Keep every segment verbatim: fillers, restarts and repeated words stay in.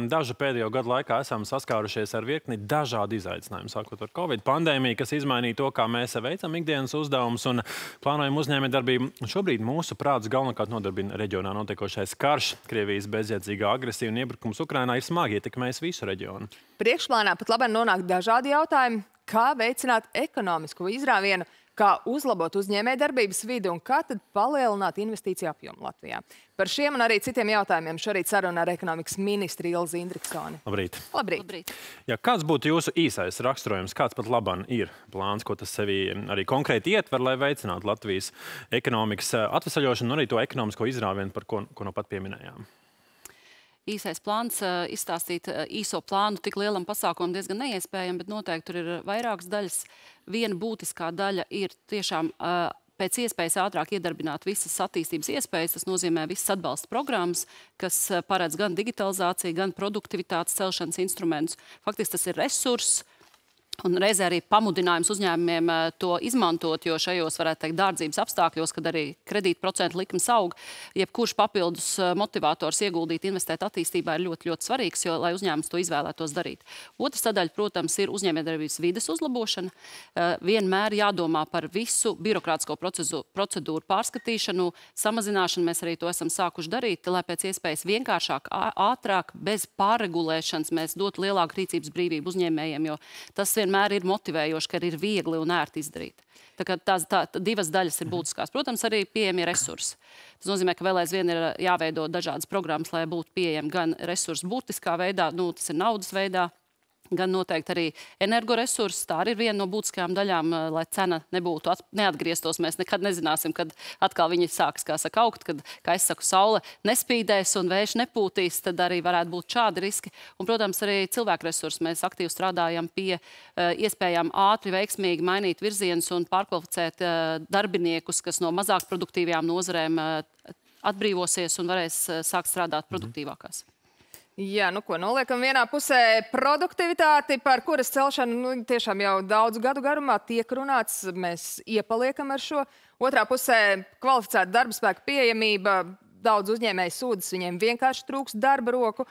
dažu pēdējo gadu laikā esam saskārušies ar virkni dažādu izaicinājumu, sākot ar Covid pandēmiju, kas izmainīja to, kā mēs veicam ikdienas uzdevumus un plānojam uzņēmējdarbību. Šobrīd mūsu prātus galvenokārt nodarbina reģionā notiekošais karš. Krievijas bezjēdzīgā agresija un iebrukums Ukrainā ir smagi ietekmējis visu reģionu. Priekšplānā pat labāk nonāk dažādi jautājumi, kā veicināt ekonomisko izrāvienu, kā uzlabot uzņēmējdarbības vidi un kā tad palielināt investīciju apjomu Latvijā. Par šiem un arī citiem jautājumiem šorīt saruna ar ekonomikas ministri Ilzi Indriksoni. Labrīt. Labrīt. Labrīt. Ja, kāds būtu jūsu īsais raksturojums, kāds pat laban ir plāns, ko tas sevī arī konkrēti ietver, lai veicinātu Latvijas ekonomikas atvesaļošanu un arī to ekonomisko izrāvienu, par ko, ko no pat pieminējām? Īsais plāns, izstāstīt īso plānu tik lielam pasākumam diezgan neiespējami, bet noteikti tur ir vairākas daļas. Viena būtiskā daļa ir tiešām pēc iespējas ātrāk iedarbināt visas attīstības iespējas. Tas nozīmē visas atbalsta programmas, kas paredz gan digitalizāciju, gan produktivitātes celšanas instrumentus. Faktiski tas ir resurss. Un reizē arī pamudinājums uzņēmumiem to izmantot, jo šajos, varētu teikt, dārdzības apstākļos, kad arī kredītprocentu likmes aug, jebkurš papildus motivators ieguldīt, investēt attīstībā ir ļoti, ļoti svarīgs, jo, lai uzņēmums to izvēlētos darīt. Otrs sadaļa, protams, ir uzņēmējdarbības vides uzlabošana. Vienmēr jādomā par visu birokrātisko procedūru pārskatīšanu, samazināšanu. Mēs arī to esam sākuši darīt, lai pēc iespējas vienkāršāk, ātrāk, bez pārregulēšanas mēs dotu lielāku rīcības brīvību uzņēmējiem, jo tas vienmēr ir motivējoši, ka ir viegli un ērti izdarīt. Tā kā tās tā, divas daļas ir būtiskās. Protams, arī pieejami resursi. Tas nozīmē, ka vēl aizvien ir jāveido dažādas programmas, lai būtu pieejami gan resursi būtiskā veidā, nu, tas ir naudas veidā, gan noteikti arī energoresursi. Tā arī ir viena no būtiskajām daļām, lai cena nebūtu, neatgrieztos. Mēs nekad nezināsim, kad atkal viņi sāks, kā saka, augt, kad, kā es saku, saule nespīdēs un vējš nepūtīs, tad arī varētu būt šādi riski. Un, protams, arī cilvēku resursi. Mēs aktīvi strādājam pie uh, iespējām ātri, veiksmīgi mainīt virzienus un pārkvalificēt uh, darbiniekus, kas no mazāk produktīvajām nozarēm uh, atbrīvosies un varēs uh, sākt strādāt produktīvākās. Jā, nu ko, noliekam vienā pusē produktivitāti, par kuras celšanu nu, tiešām jau daudzu gadu garumā tiek runāts, mēs iepaliekam ar šo. Otrā pusē kvalificēta darba spēka pieejamība, daudz uzņēmēju sūdzas, viņiem vienkārši trūkst darba roku.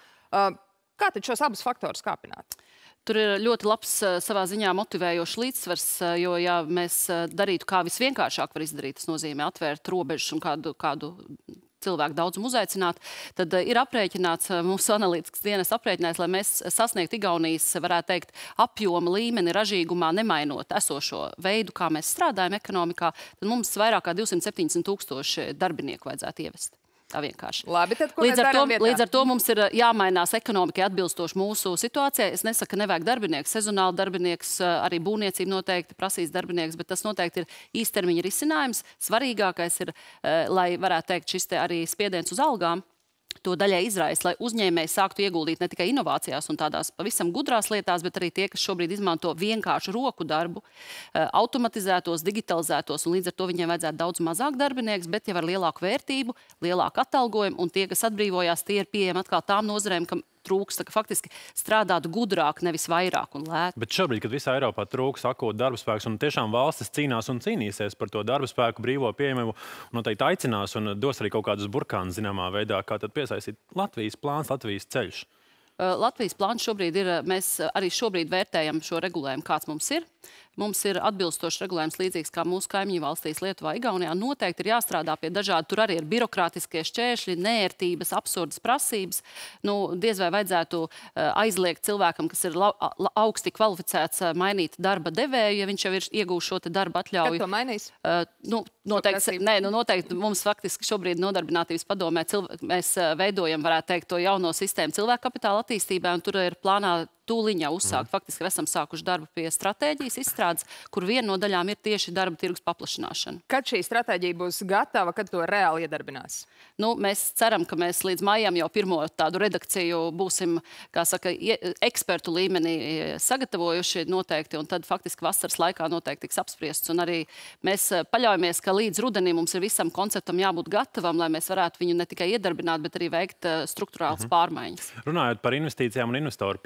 Kā tad šos abus faktorus kāpināt? Tur ir ļoti labs savā ziņā motivējošs līdzsvars, jo ja mēs darītu kā visvienkāršāk var izdarīt, tas nozīmē atvērt robežas un kādu, kādu cilvēku daudzumu uzaicināt, tad ir aprēķināts, mūsu analītikas dienas aprēķinājis, lai mēs sasniegtu Igaunijas, varētu teikt, apjoma līmeni ražīgumā, nemainot esošo veidu, kā mēs strādājam ekonomikā, tad mums vairāk kā divsimt septiņdesmit tūkstoši darbinieku vajadzētu ievest. Tā vienkārši. Labi, tad, ko līdz, mēs ar to, vietā? līdz ar to mums ir jāmainās ekonomikai atbilstoši mūsu situācijai. Es nesaku, ka nevajag darbinieks, sezonāli darbinieks, arī būvniecība noteikti prasīs darbinieks, bet tas noteikti ir īstermiņa risinājums. Svarīgākais ir, lai varētu teikt, šis te arī spiediens uz algām to daļai izraisa, lai uzņēmēji sāktu ieguldīt ne tikai inovācijās un tādās pavisam gudrās lietās, bet arī tie, kas šobrīd izmanto vienkāršu roku darbu, automatizētos, digitalizētos, un līdz ar to viņiem vajadzētu daudz mazāk darbinieks, bet jau ar lielāku vērtību, lielāku atalgojumu, un tie, kas atbrīvojās, tie ir pieejami atkal tām nozarēm, kam trūks, tā, ka faktiski strādātu gudrāk, nevis vairāk un lēt. Bet šobrīd, kad visā Eiropā trūks akūtu darba spēks un tiešām valstis cīnās un cīnīsies par to darba spēku brīvo pieejamību, noteikti aicinās un dos arī kaut kādus burkānus zināmā veidā, kā tad piesaistīt Latvijas plāns, Latvijas ceļš. Latvijas plāns šobrīd ir, mēs arī šobrīd vērtējam šo regulējumu, kāds mums ir. Mums ir atbilstošs regulējums līdzīgs kā mūsu kaimiņu valstīs Lietuvā, Igaunijā. Noteikti ir jāstrādā pie dažādi, tur arī ir birokrātiskie šķēršļi, neērtības, absurdas prasības. Nu, diez vai vajadzētu aizliegt cilvēkam, kas ir augsti kvalificēts, mainīt darba devēju, ja viņš jau ir iegūst šo te darba atļauju. Kad to mainīs? Uh, nu, noteikti, nē, nu, noteikti mums faktiski šobrīd nodarbinātības padomē mēs veidojam, varētu teikt, to jauno sistēmu cilvēku kapitāla attīstībā, un tur ir plānā tūliņā uzsākt. Mm. Faktiski esam sākuši darbu pie stratēģijas izstrādes, kur viena no daļām ir tieši darba tirgus paplašināšana. Kad šī stratēģija būs gatava, kad to reāli iedarbinās? Nu, mēs ceram, ka mēs līdz maijam jau pirmo tādu redakciju būsim, kā saka, ekspertu līmenī sagatavojuši noteikti, un tad faktiski vasaras laikā noteikti tiks apspriests. Un arī mēs paļaujamies, ka līdz rudenim mums ir visam konceptam jābūt gatavam, lai mēs varētu viņu ne tikai iedarbināt, bet arī veikt struktūrāls mm-hmm. pārmaiņas. Runājot par investīcijām un investoru piesaisti,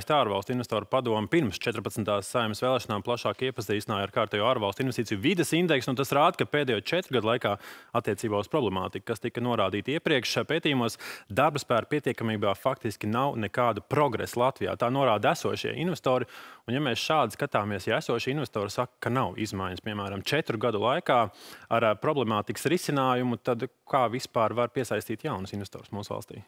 iesaista ārvalstu investoru padomu pirms četrpadsmitās Saeimas vēlēšanām plašāk iepazīstināja ar kārtējo ārvalstu investīciju vides indeksu, un tas rāda, ka pēdējo četru gadu laikā attiecībā uz problemātiku, kas tika norādīta iepriekš pētījumos, darba spēka pietiekamībā faktiski nav nekāda progresa Latvijā. Tā norāda esošie investori, un ja mēs šādi skatāmies, ja esošie investori saka, ka nav izmaiņas, piemēram, četru gadu laikā ar problemātikas risinājumu, tad kā vispār var piesaistīt jaunus investorus mūsu valstī?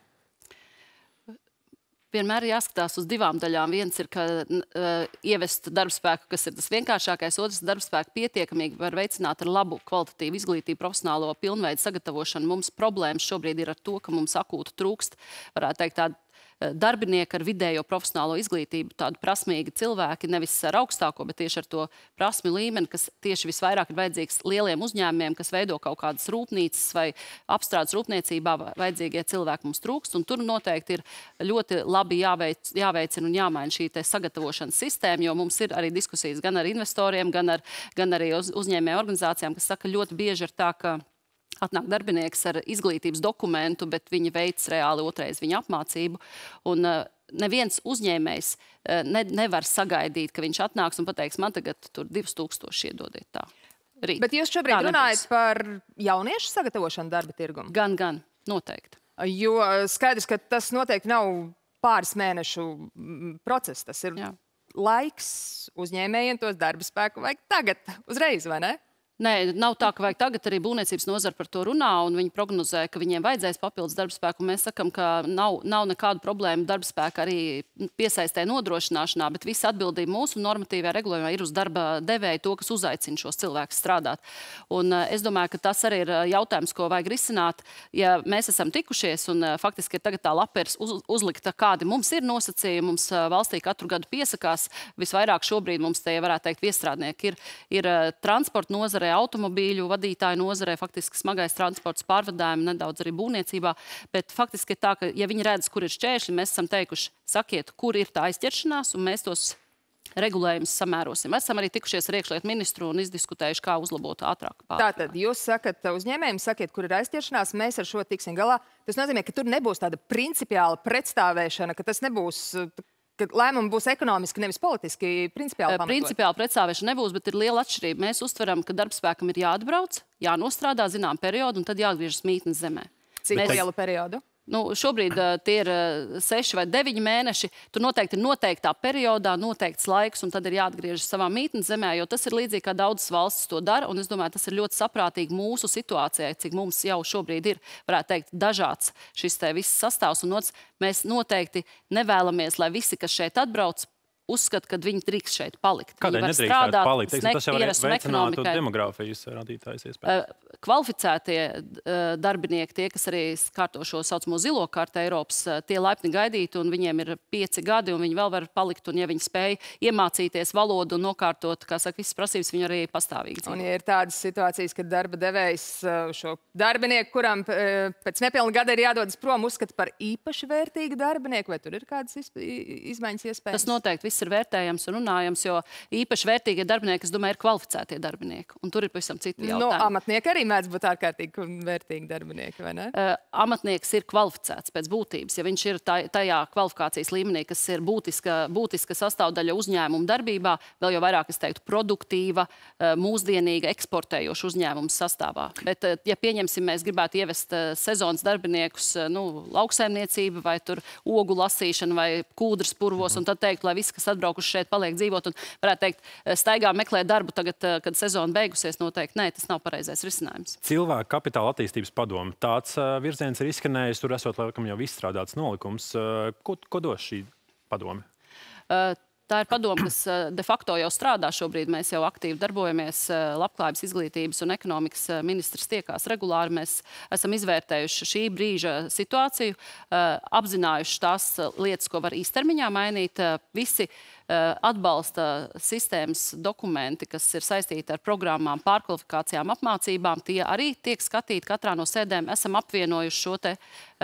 Vienmēr ir jāskatās uz divām daļām. Viens ir, ka uh, ievest darbspēku, kas ir tas vienkāršākais, otrs darbspēku pietiekamīgi var veicināt ar labu kvalitatīvu izglītību, profesionālo pilnveidu sagatavošanu. Mums problēmas šobrīd ir ar to, ka mums akūti trūkst, varētu teikt, tādu darbinieki ar vidējo profesionālo izglītību, tādu prasmīgi cilvēki, nevis ar augstāko, bet tieši ar to prasmi līmeni, kas tieši visvairāk ir vajadzīgs lieliem uzņēmumiem, kas veido kaut kādas rūpnīcas vai apstrādes rūpniecībā vajadzīgie cilvēki mums trūkst. Un tur noteikti ir ļoti labi jāveic, jāveicina un jāmaina šī te sagatavošanas sistēma, jo mums ir arī diskusijas gan ar investoriem, gan, ar, gan arī uz, uzņēmēju organizācijām, kas saka, ļoti bieži ir tā, ka atnāk darbinieks ar izglītības dokumentu, bet viņi veic reāli otrais viņa apmācību. Un uh, neviens uzņēmējs uh, ne, nevar sagaidīt, ka viņš atnāks un pateiks, man tagad tur divus tūkstoši iedodiet tā. Rīt. Bet jūs šobrīd tā runājat nebūs. Par jauniešu sagatavošanu darba tirgumu? Gan, gan, noteikti. Jo skaidrs, ka tas noteikti nav pāris mēnešu process. Tas ir Jā. Laiks uzņēmējiem tos darba spēku vajag tagad, uzreiz, vai ne? Nē, nav tā, ka vajag tagad. Arī būvniecības nozara par to runā, un viņi prognozē, ka viņiem vajadzēs papildus darbspēku. Mēs sakam, ka nav, nav nekādu problēmu darbspēka arī piesaistē nodrošināšanā, bet visa atbildība mūsu normatīvajā regulējumā ir uz darba devēju, to, kas uzaicina šos cilvēkus strādāt. Un es domāju, ka tas arī ir jautājums, ko vajag risināt. Ja mēs esam tikušies, un faktiski ir tagad tā lapa ir uz, uzlikta, kādi mums ir nosacījumi, mums valstī katru gadu piesakās. Visvairāk šobrīd mums te, varētu teikt, viestrādnieki ir, ir transporta nozare, automobīļu vadītāju nozarē, faktiski smagais transports pārvadājumi, nedaudz arī būvniecībā, bet faktiski ir tā, ka, ja viņi redz, kur ir šķēršļi, mēs esam teikuši, sakiet, kur ir tā aizķeršanās, un mēs tos regulējumus samērosim. Esam arī tikušies ar iekšlietu ministru un izdiskutējuši, kā uzlabot ātrāk. Tātad jūs sakat uzņēmējiem, sakiet, kur ir aizķeršanās, mēs ar šo tiksim galā. Tas nozīmē, ka tur nebūs tāda principiāla pretstāvēšana, ka tas nebūs... ka lēmumi būs ekonomiski, nevis politiski, principiāli pamatot. Principiāli pretstāvēšana nebūs, bet ir liela atšķirība. Mēs uztveram, ka darbspēkam ir jāatbrauc, jānostrādā zinām periodu un tad jāatgriežas mītnes zemē. Cik Mēs... lielu periodu? Nu, šobrīd uh, tie ir uh, seši vai deviņi mēneši. Tur noteikti ir noteiktā periodā, noteikts laiks, un tad ir jāatgriežas savā mītnes zemē, jo tas ir līdzīgi, kā daudzas valstis to dara, un es domāju, tas ir ļoti saprātīgi mūsu situācijai, cik mums jau šobrīd ir, varētu teikt, dažāds šis te viss sastāvs, un nots, mēs noteikti nevēlamies, lai visi, kas šeit atbrauc, uzskata, ka viņi drīkst šeit palikt. Kādēļ nedrīkst palikt? Teiksim, tas jau var veicināt demogrāfijas rādītājs iespējas. Kvalificētie darbinieki, tie, kas arī kārto šo saucamo zilo kartu Eiropas, tie laipni gaidīti, un viņiem ir pieci gadi, un viņi vēl var palikt, un ja viņi spēj iemācīties valodu un nokārtot, kā saka, visas prasības, viņi arī pastāvīgi dzīvo. Un ja ir tādas situācijas, kad darba devējs šo darbinieku, kuram pēc nepilna gada ir jādodas prom, uzskata par īpaši vērtīgu darbinieku, vai tur ir kādas izmaiņas iespējas? Tas noteikti viss ir vērtējams un runājams, jo īpaši vērtīgie darbinieki, es domāju, ir kvalificētie darbinieki. Un tur ir pavisam citi jautājumi. No, amatnieki arī mēdz būt ārkārtīgi vērtīgi darbinieki, vai ne? Uh, amatnieks ir kvalificēts pēc būtības. Ja viņš ir tajā kvalifikācijas līmenī, kas ir būtiska, būtiska sastāvdaļa uzņēmuma darbībā, vēl jau vairāk, es teiktu, produktīva, uh, mūsdienīga, eksportējoša uzņēmuma sastāvā. Bet, uh, ja pieņemsim, mēs gribētu ievest uh, sezonas darbiniekus, uh, nu, lauksaimniecība vai tur ogu lasīšana vai kūdras purvos, un tad teikt, lai visi, kas atbraukuši šeit, paliek dzīvot un, varētu teikt, staigā meklēt darbu tagad, kad sezona beigusies, noteikti. Nē, tas nav pareizais risinājums. Cilvēku kapitāla attīstības padome. Tāds uh, virziens ir izskanējis, tur esot laikam jau izstrādāts nolikums. Uh, ko, ko dos šī padome? Uh, Tā ir padome, kas de facto jau strādā šobrīd. Mēs jau aktīvi darbojamies. Labklājības, izglītības un ekonomikas ministrs tiekās regulāri. Mēs esam izvērtējuši šī brīža situāciju, apzinājuši tās lietas, ko var īstermiņā mainīt. Visi atbalsta sistēmas dokumenti, kas ir saistīti ar programmām, pārkvalifikācijām, apmācībām, tie arī tiek skatīti katrā no sēdēm. Esam apvienojuši šo te,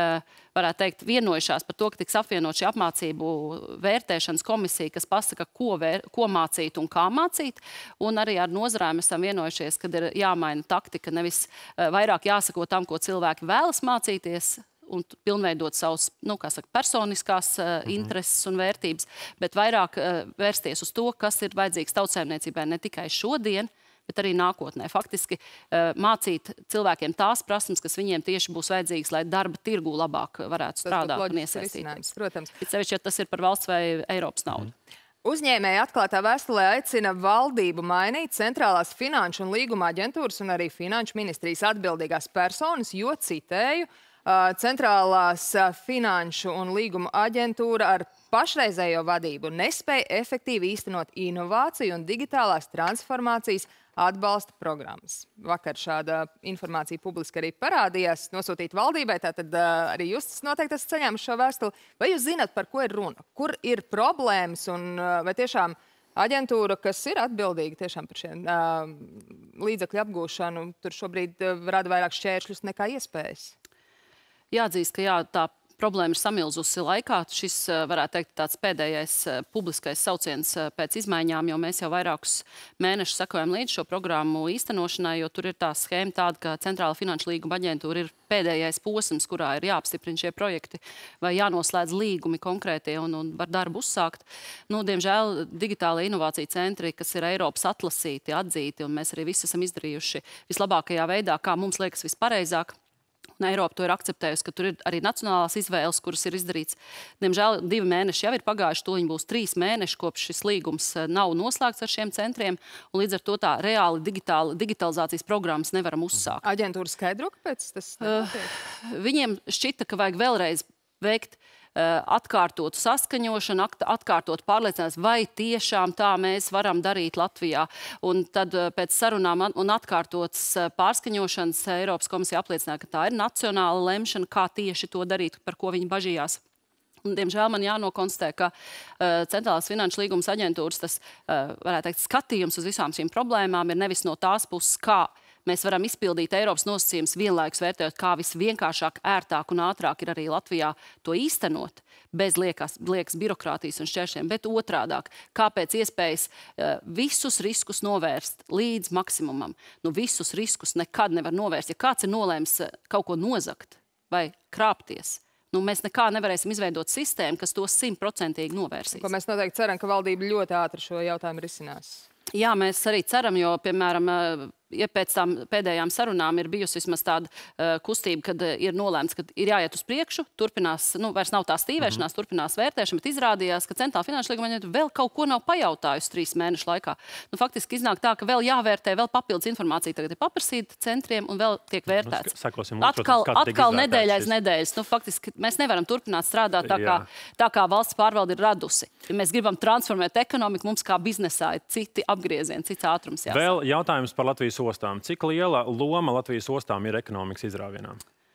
varētu teikt, vienojušās par to, ka tiks apvienot šī apmācību vērtēšanas komisija, kas pasaka, ko, vēr, ko mācīt un kā mācīt. Un arī ar nozarēm esam vienojušies, kad ir jāmaina taktika, nevis vairāk jāsako tam, ko cilvēki vēlas mācīties, un pilnveidot savus, nu, kā saka, personiskās uh, intereses un vērtības, bet vairāk uh, vērsties uz to, kas ir vajadzīgs tautsaimniecībai ne tikai šodien, bet arī nākotnē. Faktiski uh, mācīt cilvēkiem tās prasmes, kas viņiem tieši būs vajadzīgas, lai darba tirgū labāk varētu strādāt un iesaistīties. Protams. Bet sevišķi, ja tas ir par valsts vai Eiropas naudu. Mm. Uzņēmēji atklātā vēstulē aicina valdību mainīt centrālās finanšu un līguma aģentūras un arī finanšu ministrijas atbildīgās personas, jo, citēju, centrālās finanšu un līguma aģentūra ar pašreizējo vadību nespēja efektīvi īstenot inovāciju un digitālās transformācijas atbalsta programmas. Vakar šāda informācija publiski arī parādījās, nosūtīt valdībai, tātad uh, arī jūs noteikti esat saņēmuši šo vēstuli. Vai jūs zināt, par ko ir runa? Kur ir problēmas un uh, vai tiešām aģentūra, kas ir atbildīga tiešām par šiem uh, līdzekļu apgūšanu, tur šobrīd uh, rada vairāk šķēršļus nekā iespējas? Jāatzīst, ka jā, tā problēma ir samilzusi laikā. Šis, varētu teikt, tāds pēdējais publiskais sauciens pēc izmaiņām, jo mēs jau vairākus mēnešus sekojam līdz šo programmu īstenošanai, jo tur ir tā schēma tāda, ka Centrāla finanšu līguma aģentūra ir pēdējais posms, kurā ir jāapstiprina šie projekti vai jānoslēdz līgumi konkrētie un, un var darbu uzsākt. Nu, diemžēl digitāla inovācija centri, kas ir Eiropas atlasīti, atzīti, un mēs arī visi esam izdarījuši vislabākajā veidā, kā mums liekas vispareizāk. Un Eiropa to ir akceptējusi, ka tur ir arī nacionālās izvēles, kuras ir izdarīts. Diemžēl divi mēneši jau ir pagājuši, to viņi būs trīs mēneši, kopš šis līgums nav noslēgts ar šiem centriem, un līdz ar to tā reāli digitāli, digitalizācijas programmas nevaram uzsākt. Aģentūra skaidro, kāpēc tas nenotiek? Uh, viņiem šķita, ka vajag vēlreiz veikt atkārtot saskaņošanu, atkārtot pārliecinās, vai tiešām tā mēs varam darīt Latvijā. Un tad pēc sarunām un atkārtotas pārskaņošanas Eiropas komisija apliecināja, ka tā ir nacionāla lemšana, kā tieši to darīt, par ko viņi bažījās. Un, diemžēl man jānokonstatē, ka uh, Centrālās finanšu līgumas aģentūras tas, uh, varētu teikt, skatījums uz visām šīm problēmām ir nevis no tās puses, kā mēs varam izpildīt Eiropas nosacījumus vienlaikus vērtējot, kā visvienkāršāk, ērtāk un ātrāk ir arī Latvijā to īstenot, bez liekas, liekas birokrātijas un šķēršļiem, bet otrādāk, kā pēc iespējas uh, visus riskus novērst līdz maksimumam. Nu, visus riskus nekad nevar novērst. Ja kāds ir nolēms kaut ko nozagt vai krāpties, nu, mēs nekā nevarēsim izveidot sistēmu, kas to simtprocentīgi novērsīs. Ko mēs noteikti ceram, ka valdība ļoti ātri šo jautājumu risinās. Jā, mēs arī ceram, jo, piemēram, ja pēc tām pēdējām sarunām ir bijusi vismaz tāda uh, kustība, kad uh, ir nolēmts, ka ir jāiet uz priekšu, turpinās, nu, vairs nav tā stīvēšanās, mm-hmm. turpinās vērtēšana, bet izrādījās, ka Centrāla finanšu līguma aģentūra vēl kaut ko nav pajautājusi trīs mēnešu laikā. Nu, faktiski iznāk tā, ka vēl jāvērtē, vēl papildus informācija tagad ir paprasīta centriem un vēl tiek vērtēts. Sakosim, atkal atkal nedēļa aiz nedēļas. Nu, faktiski mēs nevaram turpināt strādāt tā, kā, tā kā valsts pārvalde ir radusi. Ja mēs gribam transformēt ekonomiku, mums kā biznesā ir citi apgriezieni, cits ātrums jāsaka. Vēl jautājums par Latvijas ostām. Cik liela loma Latvijas ostām ir ekonomikas izrāvienā?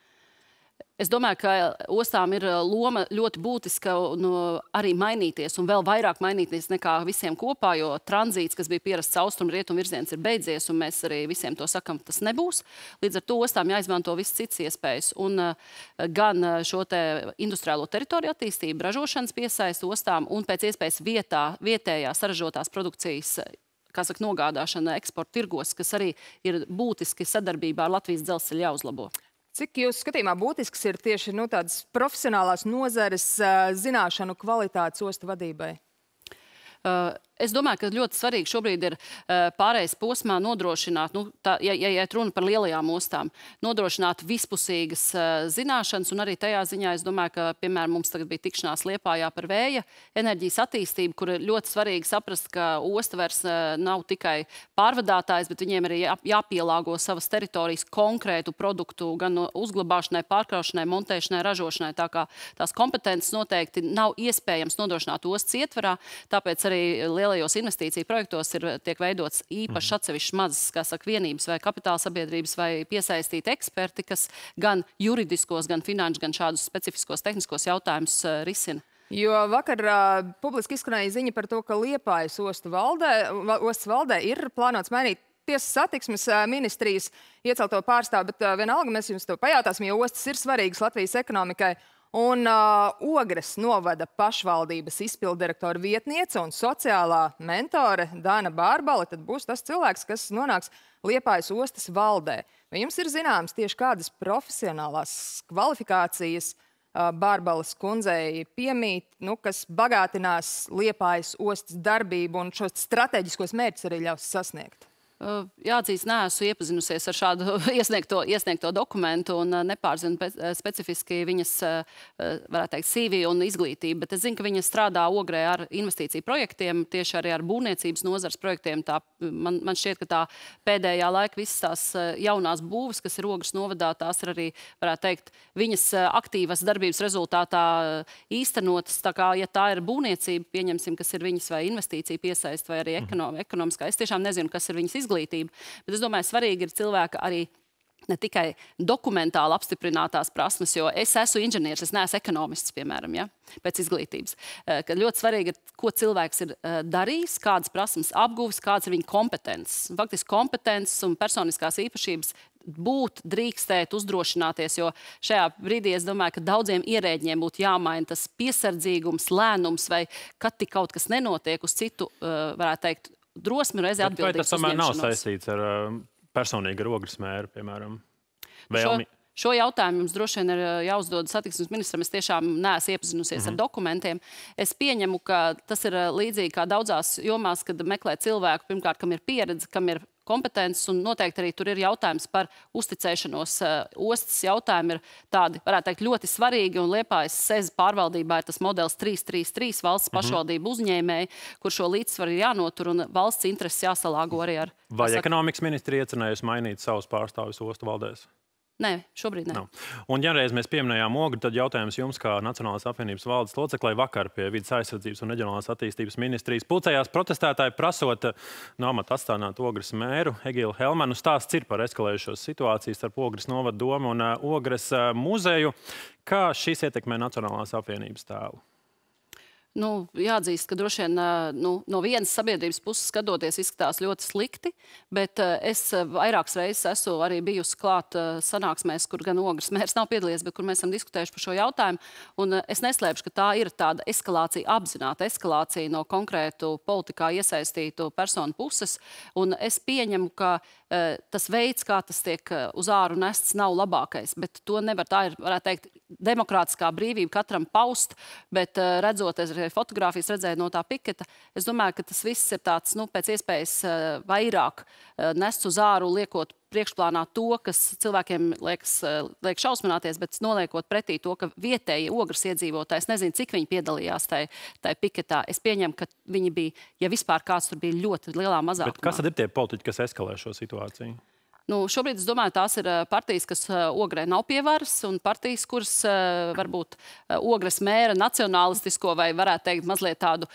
Es domāju, ka ostām ir loma ļoti būtiska un arī mainīties un vēl vairāk mainīties nekā visiem kopā, jo tranzīts, kas bija pierasts austrumu rietumu virziens, ir beidzies un mēs arī visiem to sakam, tas nebūs. Līdz ar to ostām jāizmanto viss cits iespējas un gan šo te industriālo teritoriju attīstību, ražošanas piesaist ostām un pēc iespējas vietā, vietējā saražotās produkcijas kā saka, nogādāšana eksporta tirgos, kas arī ir būtiski sadarbībā ar Latvijas dzelzceļu jāuzlabo. Cik jūs skatījumā būtisks ir tieši nu, tādas profesionālās nozares uh, zināšanu kvalitātes ostu vadībai? Uh, es domāju, ka ļoti svarīgi šobrīd ir uh, pārējais posmā nodrošināt, nu, tā, ja, ja, ja runa par lielajām ostām, nodrošināt vispusīgas uh, zināšanas, un arī tajā ziņā es domāju, ka, piemēram, mums tagad bija tikšanās Liepājā par vēja enerģijas attīstību, kur ir ļoti svarīgi saprast, ka osta vairs uh, nav tikai pārvadātājs, bet viņiem arī jā, jāpielāgo savas teritorijas konkrētu produktu gan uzglabāšanai, pārkraušanai, montēšanai, ražošanai, tā kā tās kompetences noteikti nav iespējams nodrošināt ostas ietvarā, tāpēc arī lielajos investīciju projektos ir, tiek veidots īpaši atsevišķas mazas, kā saka, vienības vai kapitāla sabiedrības vai piesaistīti eksperti, kas gan juridiskos, gan finanšu, gan šādus specifiskos tehniskos jautājumus uh, risina. Jo vakar uh, publiski izskanēja ziņa par to, ka Liepājas ostu valdē, ostas valdē ir plānots mainīt tiesas satiksmes uh, ministrijas iecelto pārstāvu, bet uh, vienalga mēs jums to pajautāsim, jo ostas ir svarīgas Latvijas ekonomikai. Un uh, Ogres novada pašvaldības izpildirektora vietniece un sociālā mentore Dana Bārbale tad būs tas cilvēks, kas nonāks Liepājas ostas valdē. Vai jums ir zināms tieši kādas profesionālās kvalifikācijas uh, Bārbales kundzei piemīt, nu, kas bagātinās Liepājas ostas darbību un šos strateģiskos mērķus arī ļaus sasniegt? Jāatzīst, neesmu iepazinusies ar šādu iesniegto, iesniegto dokumentu un nepārzinu specifiski viņas, varētu teikt, C V un izglītību, bet es zinu, ka viņa strādā Ogrē ar investīciju projektiem, tieši arī ar būvniecības nozars projektiem. Tā, man, man šķiet, ka tā pēdējā laika visas tās jaunās būvas, kas ir Ogres novadā, tās ir arī, varētu teikt, viņas aktīvas darbības rezultātā īstenotas. Tā kā, ja tā ir būvniecība, pieņemsim, kas ir viņas vai investīcija piesaist vai arī ekonom, ekonomiskā, es tiešām nezinu, kas ir viņas izglītība. Izglītība. Bet es domāju, svarīgi ir cilvēka arī ne tikai dokumentāli apstiprinātās prasmes, jo es esmu inženieris, es neesmu ekonomists, piemēram, ja, pēc izglītības. Kad ļoti svarīgi ir, ko cilvēks ir darījis, kādas prasmes apguvis, kādas ir viņa kompetences. Faktiski kompetences un personiskās īpašības būt, drīkstēt, uzdrošināties, jo šajā brīdī es domāju, ka daudziem ierēģiem būtu jāmaina tas piesardzīgums, lēnums vai kad tik kaut kas nenotiek uz citu, varētu teikt, drosmi reizē atbildības uzņemšanos. Vai tas tomēr nav saistīts ar uh, personīgi ar Ogres mēru, piemēram? Šo, šo jautājumu jums droši vien ir jāuzdod satiksmes ministram. Es tiešām neesmu iepazinusies mm-hmm. ar dokumentiem. Es pieņemu, ka tas ir līdzīgi kā daudzās jomās, kad meklē cilvēku, pirmkārt, kam ir pieredze, kam ir kompetences, un noteikti arī tur ir jautājums par uzticēšanos. Ostas jautājumi ir tādi, varētu teikt, ļoti svarīgi, un Liepājas S E Z pārvaldībā ir tas modelis trīs trīs trīs valsts mm-hmm. pašvaldību uzņēmēji, kur šo līdzsvaru ir jānotur, un valsts intereses jāsalāgo arī ar... Vai ekonomikas ministri iecerinājusi mainīt savus pārstāvis ostu valdēs? Nē, šobrīd ne. Nav. Un, ja reiz mēs pieminējām Ogri, tad jautājums jums, kā Nacionālās apvienības valdes loceklei, vakar pie Vides aizsardzības un reģionālās attīstības ministrijas pulcējās protestētāji prasot no amata atstādināt Ogres mēru Egilu Helmanu. Stāsts ir par eskalējušos situācijas starp Ogres novada domu un Ogres muzeju. Kā šis ietekmē Nacionālās apvienības tēlu? Nu, jāatzīst, ka droši vien nu, no vienas sabiedrības puses skatoties izskatās ļoti slikti, bet es vairākas reizes esmu arī bijusi klāt sanāksmēs, kur gan Ogres mērs nav piedalījies, bet kur mēs esam diskutējuši par šo jautājumu. Un es neslēpšu, ka tā ir tāda eskalācija, apzināta eskalācija no konkrētu politikā iesaistītu personu puses. Un es pieņemu, ka tas veids, kā tas tiek uz āru nests, nav labākais, bet to nevar, tā ir, varētu teikt, demokrātiskā brīvība katram paust, bet redzot fotogrāfijas redzēju no tā piketa, es domāju, ka tas viss ir tāds, nu, pēc iespējas vairāk nests uz āru, liekot priekšplānā to, kas cilvēkiem liekas, liek šausmināties, bet noliekot pretī to, ka vietēji Ogres iedzīvotājs, nezinu, cik viņi piedalījās tai, tai piketā. Es pieņemu, ka viņi bija, ja vispār kāds tur bija ļoti lielā mazākumā. Bet kas tad ir tie politiķi, kas eskalē šo situāciju? Nu, šobrīd, es domāju, tās ir partijas, kas Ogrē nav pie varas, un partijas, kuras varbūt Ogres mēra nacionālistisko vai, varētu teikt, mazliet tādu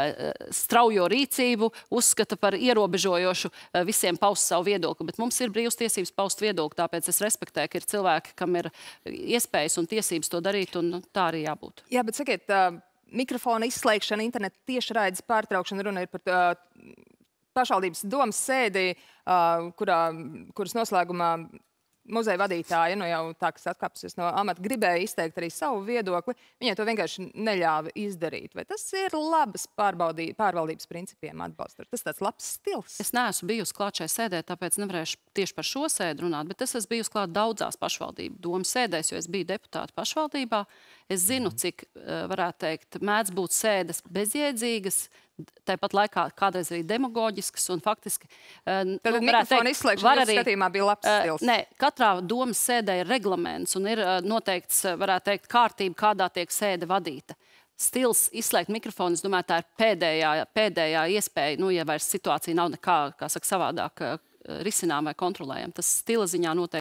straujo rīcību uzskata par ierobežojošu visiem paust savu viedokli. Bet mums ir brīvas tiesības paust viedokli, tāpēc es respektēju, ka ir cilvēki, kam ir iespējas un tiesības to darīt, un tā arī jābūt. Jā, bet sakiet, uh, mikrofona izslēgšana, interneta tiešraides pārtraukšana, runa ir par uh, pašvaldības domas sēdi, uh, kurā, kuras noslēgumā muzeja vadītāja, nu jau tā, kas atkāpsies no amata, gribēja izteikt arī savu viedokli. Viņai to vienkārši neļāva izdarīt. Vai tas ir labas pārvaldības principiem atbalstot? Tas tāds labs stils? Es neesmu bijusi klāt šai sēdē, tāpēc nevarēšu tieši par šo sēdu runāt, bet es esmu bijusi klāt daudzās pašvaldību domas sēdēs, jo es biju deputāta pašvaldībā. Es zinu, cik, varētu teikt, mēdz būt sēdes bezjēdzīgas, tāpat laikā kādreiz arī demagoģiskas un faktiski... Tad nu, mikrofona izslēgšana arī, skatījumā bija labs stils. Nē, katrā domas sēdē ir reglaments un ir noteikts, varētu teikt, kārtība, kādā tiek sēde vadīta. Stils izslēgt mikrofonu, es domāju, tā ir pēdējā, pēdējā iespēja, nu, ja vairs situācija nav nekā, kā saka, savādāk risinām vai kontrolējam. Tas stila ziņā noteikti.